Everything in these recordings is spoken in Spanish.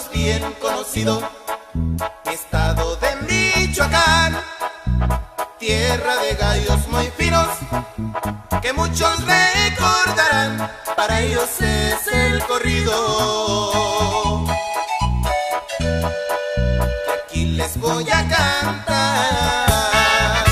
todos bien conocido, mi estado de Michoacán, tierra de gallos muy finos, que muchos recordarán, para ellos es el corrido. Y aquí les voy a cantar.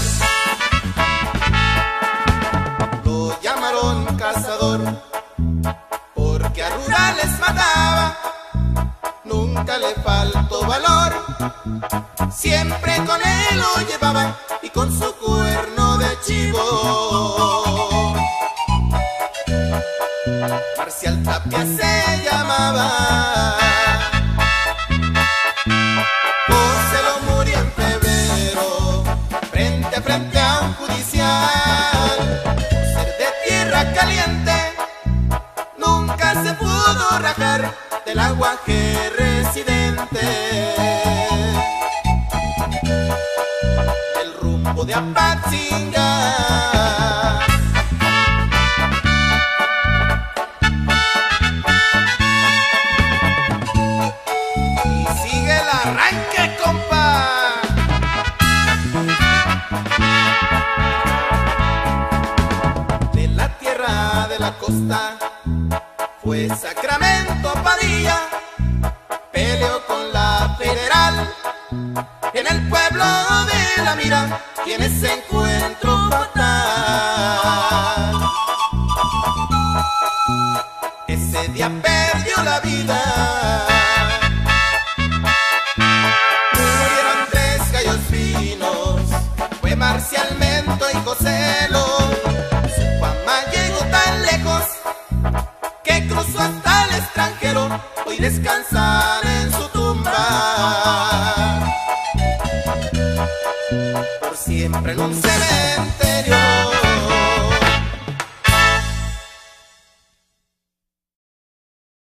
Lo llamaron cazador, porque a rurales mataba, nunca le faltó valor, siempre con él lo llevaba y con su cuerno de chivo. Marcial Tapia se llamaba, José lo murió en febrero, frente a frente a un judicial. Por ser de tierra caliente, nunca se pudo rajar del aguaje residente. El rumbo de Apatzinga, y sigue el arranque, compa. De la tierra de la costa fue Sacramento Padilla, peleó con la federal en el pueblo de La Mira, y en ese encuentro fatal, ese día perdió la vida. Murieron 3 gallos finos, fue Marcial, Mento y Joselo. Su fama llegó tan lejos que cruzó hasta el extranjero, hoy descansan en su tumba, por siempre en un cementerio.